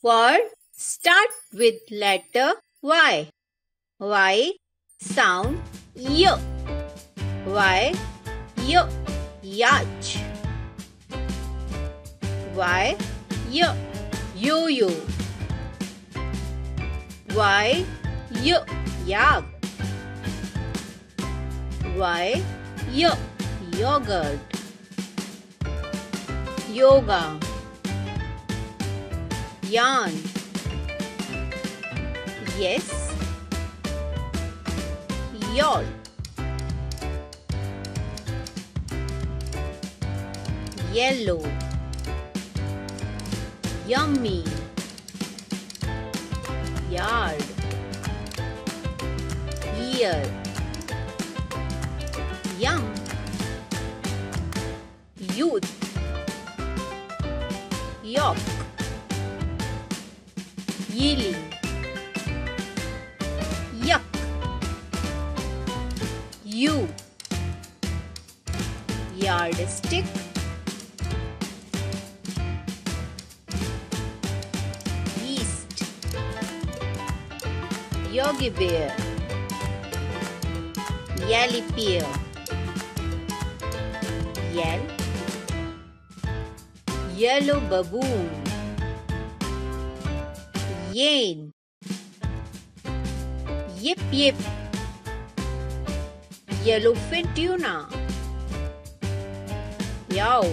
Word start with letter Y. Y sound Y. Y, yacht. Y, yo-yo. Y, yak. Y, yogurt. Yoga. Yarn. Yes. Yawl. Yellow. Yummy. Yard. Ear. Yum. Youth. York. Yelling. Yuck. You. Yardstick. Yeast. Yogi bear. Yelly pear. Yell. Yellow baboon. Yen. Yip yip. Yellowfin tuna. Yowl.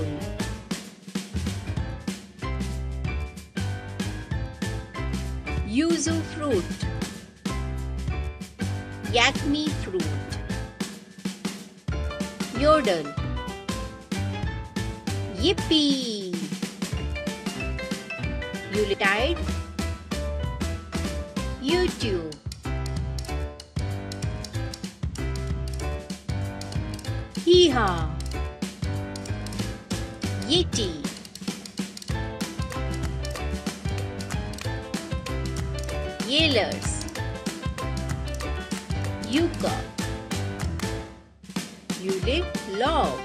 Yuzu fruit. Yakme fruit. Yodel. Yippee. Yuletide. YouTube. Hee-haw. Yeti. Yellers. Yucca. Yulit log.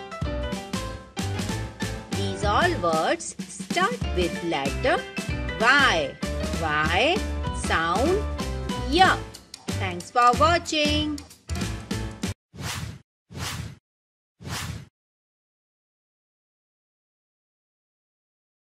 These all words start with letter Y. Y sound Y. Thanks for watching.